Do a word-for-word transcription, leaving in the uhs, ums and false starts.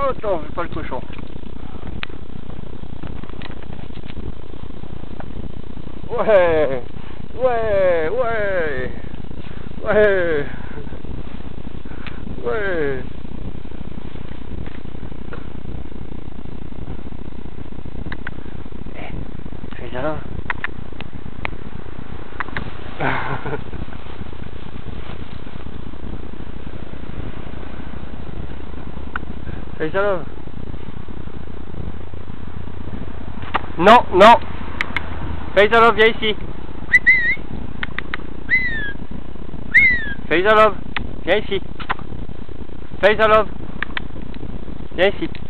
Oh, attends, fais pas le cochon. Ouais, ouais, ouais, ouais, ouais. Eh, fais ça là. Fais ça là. Non, non. Faisal, viens ici. Faisal, viens ici. Faisal, viens ici.